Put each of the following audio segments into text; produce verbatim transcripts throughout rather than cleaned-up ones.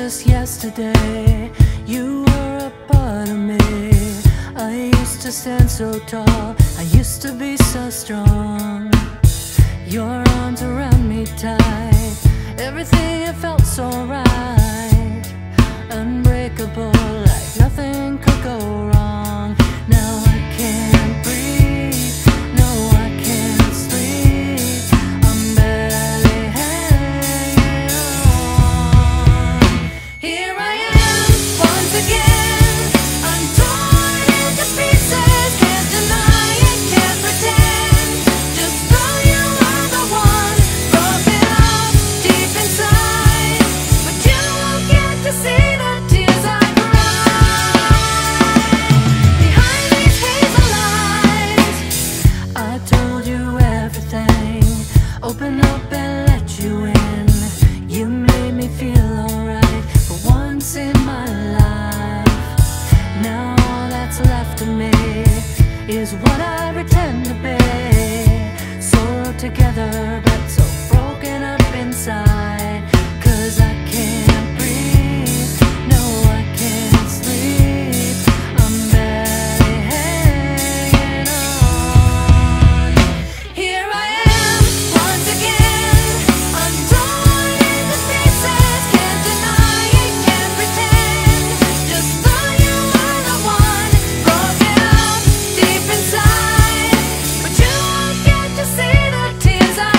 just yesterday. You were a part of me. I used to stand so tall, I used to be so strong. Your arms around me tight, everything it felt so right. Unbreakable, like nothing could go wrong. Now I can't breathe, no I can't sleep. I'm barely hanging on. Here I am, once again, I'm torn into pieces. Can't deny it, can't pretend. Just know you are the one, broken up deep inside. But you won't get to see the tears I cry. Behind these hazel eyes, I told you everything. Open up and let you in. You made me feel alright for once in my life. Now all that's left of me is what I pretend to be. So together but so broken up inside. Cause I can't breathe, no I can't sleep. I'm barely hanging on. Here I am, once again, I'm torn into pieces. Can't deny it, can't pretend. Just know you are the one, broken up deep inside. But you won't get to see the tears I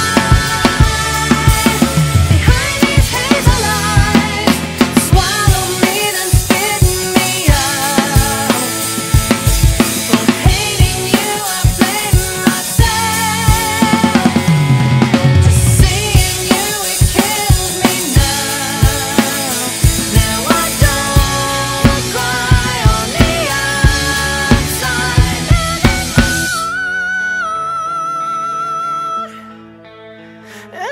cry. Behind these hazel eyes, swallow me then spit me out. For hating you I blame myself. Just seeing you it kills me now. Now I don't cry on the outside anymore.